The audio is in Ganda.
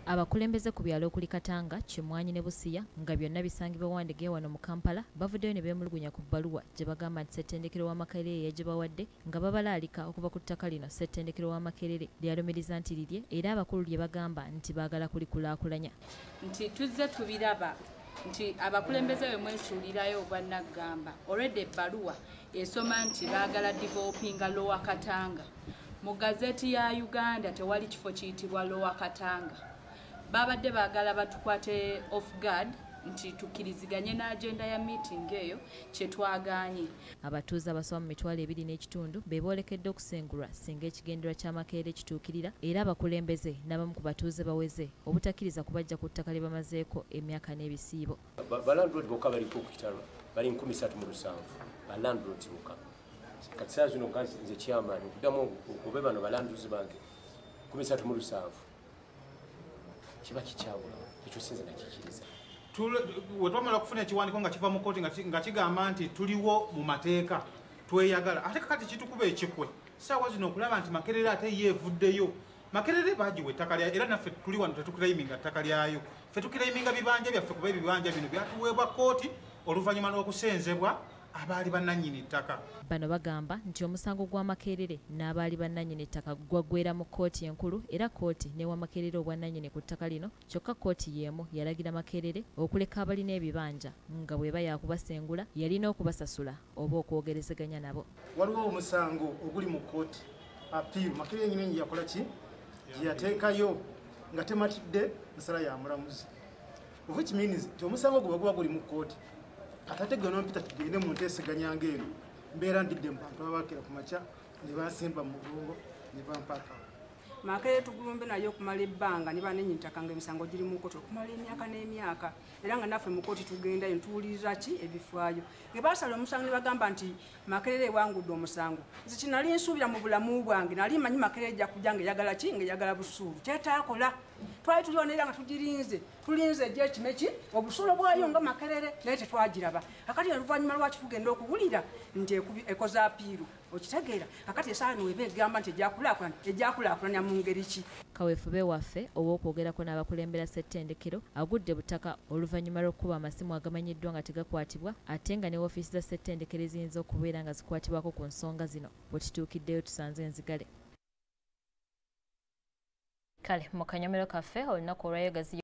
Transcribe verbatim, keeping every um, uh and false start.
Abakulembeze ku byalo okuli Katanga, Kimwanyi ne Busiya nga byonna bisangibwa Wandege wano mu Kampala bavuddeyo ne beemulugunya ku bbaluwa gye bagamba nti Ssettendekero wa Makerere yagibawadde nga babalaalika okuva ku ttaka lino Ssettendekero wa Makerere lyalumiriza nti lirye era abakulu lye bagamba nti baagala kulikulaakulanya. Nti tuzze tubiraba nti abakulembeze bwe mwesuulirayo obwannaggamba already ebbaluwa esoma nti baagala developinga Ly'omukatanga. Mu gazeti ya Uganda tewali kifo kiyitibwa Ly'omukatanga. Babadde baagala batukwate off guard nti tukkiriziganye n'agenda ya meeting eyo kye twagaanye. Abatuuze abasoba mu mitwalo ebiri n'ekitundu be boolekedde okusengulwa singa ekigendera kya Makerere kituukirira era abakulembeze n'abamu ku batuuze baweze obutakkiriza kubajja ku ttaka lye bamazeeko emyaka n'ebisiibo. Balandlord bokka baliko ku kitalo bali nkumi ssatu mu lusanvu balandlord bokka. Kati saa zino nga nze chairman okuddamu obe bano balanduzi bange nkumi ssatu mu lusanvu kiba kikyawula ekyo sinze nakikiriza. Wetwamala okufuna ekiwandiiko nga kiva mu kkooti nga kigamba nti tuliwo mu mateeka tweyagala ate kakati kitukuba ekikwe saawa zino okulaba nti Makerere ate yeevuddeyo. Makerere baagiwa ettaka lyayo era naffe tuli wano tetukiraiminga ttaka lyayo. Ffe tukiraiminga bibanja byaffe kuba ebibanja bino byatuweebwa kkooti oluvannyuma lw'okusenzebwa abaali bannannyini ttaka. Bano bagamba nti omusango gwa Makerere n'abaali bannannyini ttaka gwaggweera mu kkooti enkulu era kkooti n'ewa Makerere obwannannyini ku ttaka lino kyokka kkooti y'emu yalagira Makerere okuleka abalina ebibanja nga bw'eba yakubasengula yalina okubasasula oba okwogerezeganya nabo. Waliwo omusango oguli mu kkooti apiiru Makerere yennyini yakola ki gye yateekayo nga tematidde nsala ya mulamuzi. Which means nti omusango gwe guba guli mu kkooti atate gwe n'ompita tugende mu nteeseganya ng'eno mbeera ndidde mu bantu abaakira ku makya ne bansimba mu mugongo ne bampaka. Makerere tugulumbe naye okumala ebbanga ne banenyi ttaka nga emisango giri mu kkooti okumala emyaka n'emyaka era nga naffe mu kkooti tugendayo ntuwuliriza ki ebifaayo. Ge baasala omusango ne bagamba nti Makerere ewangudde omusango. Nze kinali nsuubira mu bulamu bwange nali manyi Makerere ejja kujja ng'eyagala ki ng'eyagala busuulu kyetaakola. Twali tuliwo naye nga tugirinze tulinze ejja ekime ki obusuulu bwayo nga Makerere naye tetwagiraba. Akati oluvannyuma lwaki tugenda okuwulira nti ekoza apiiru okitegeera akati esaani weba egamba nti ejjakulaakulanya mu ngeri ki. Kaweefube waffe ow'okwogerako n'abakulembera Ssettendekero agudde butaka oluvannyuma lw'okukuba amasimu agamanyiddwa nga tegakwatibwa ate nga ne woofiisi za Ssettendekero eziyinza okubeera nga zikwatibwako ku nsonga zino bwe kituukiddeyo tusanze enzigale. Kale mu kanyomero kaffe olunaku olwayo gazi